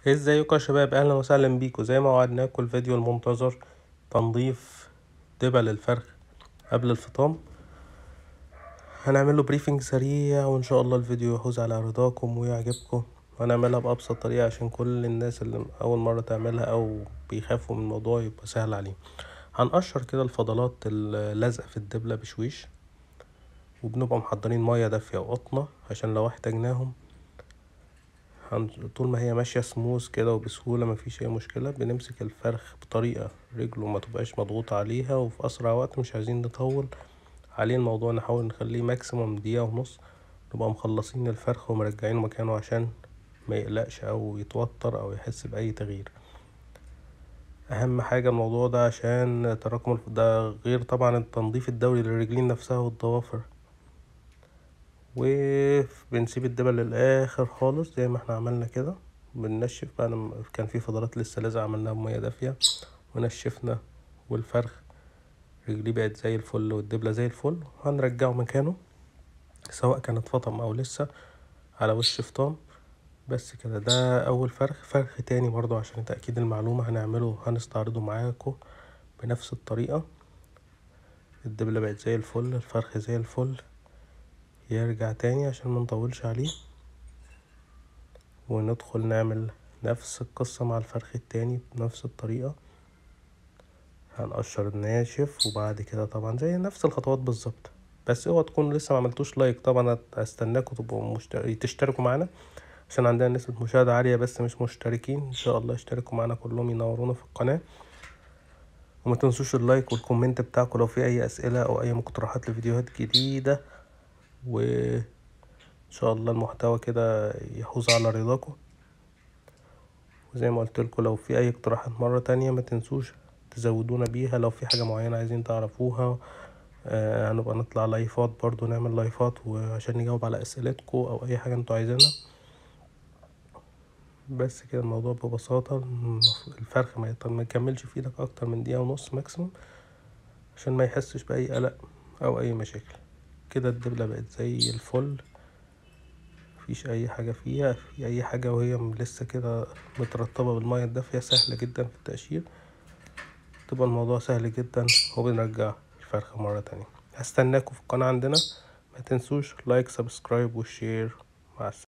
ازيكم يا شباب، اهلا وسهلا بيكم. زي ما وعدناكم الفيديو المنتظر تنظيف دبل الفرخ قبل الفطام. هنعمل له بريفنج سريع وان شاء الله الفيديو يحوز على رضاكم ويعجبكم. هنعملها بأبسط طريقة عشان كل الناس اللي اول مرة تعملها او بيخافوا من الموضوع يبقى سهل عليهم. هنقشر كده الفضلات اللازقة في الدبلة بشويش، وبنبقى محضرين مية دافية وقطنة عشان لو احتاجناهم. طول ما هي ماشية سموث كده وبسهولة مفيش اي مشكلة، بنمسك الفرخ بطريقة رجله ما تبقاش مضغوط عليها، وفي اسرع وقت مش عايزين نطول عليه الموضوع، نحاول نخليه ماكسيموم دقيقة ونص، نبقى مخلصين الفرخ ومرجعينه مكانه عشان ما يقلقش او يتوتر او يحس باي تغيير. اهم حاجة الموضوع ده عشان تراكم ده، غير طبعا التنظيف الدوري للرجلين نفسها والضوافر. وبنسيب الدبل للاخر خالص زي ما احنا عملنا كده. بننشف بقى لما كان في فضلات لسه لازقه عملناها بميه دافيه ونشفنا، والفرخ رجليه بقت زي الفل والدبله زي الفل. هنرجعه مكانه سواء كانت فطم او لسه على وش فطام. بس كده، ده اول فرخ تاني برضو عشان تأكيد المعلومة هنعمله، هنستعرضه معاكم بنفس الطريقة. الدبلة بقت زي الفل، الفرخ زي الفل. يرجع تاني عشان منطولش عليه، وندخل نعمل نفس القصة مع الفرخ التاني بنفس الطريقة. هنقشر الناشف، وبعد كده طبعا زي نفس الخطوات بالظبط. بس اوعوا تكونوا لسه ما عملتوش لايك، طبعا هستناكم تبقوا تشتركوا معانا عشان عندنا نسبة مشاهدة عالية بس مش مشتركين. ان شاء الله اشتركوا معانا كلهم، ينورونا في القناة. وما تنسوش اللايك والكومنت بتاعكم لو في اي اسئلة او اي مقترحات لفيديوهات جديدة، وان شاء الله المحتوى كده يحوز على رضاكم. وزي ما قلت لكم، لو في اي اقتراحات مرة تانية ما تنسوش تزودونا بيها. لو في حاجة معينة عايزين تعرفوها، هنبقى نطلع لايفات برضو، نعمل لايفات وعشان نجاوب على اسئلتكم او اي حاجة انتوا عايزينها. بس كده الموضوع ببساطة. الفرخ ما يكملش في ايدك اكتر من دقيقة ونص ماكسيموم عشان ما يحسش باي قلق او اي مشاكل. كده الدبلة بقت زي الفل، مفيش اي حاجة فيها في اي حاجة، وهي لسه كده مترطبة بالمية الدافية. سهلة جدا في التقشير، تبقى الموضوع سهل جدا. وبنرجع الفرخة مرة تانية. هستناكم في القناة عندنا. ما تنسوش لايك، سبسكرايب، والشير. مع السلامة.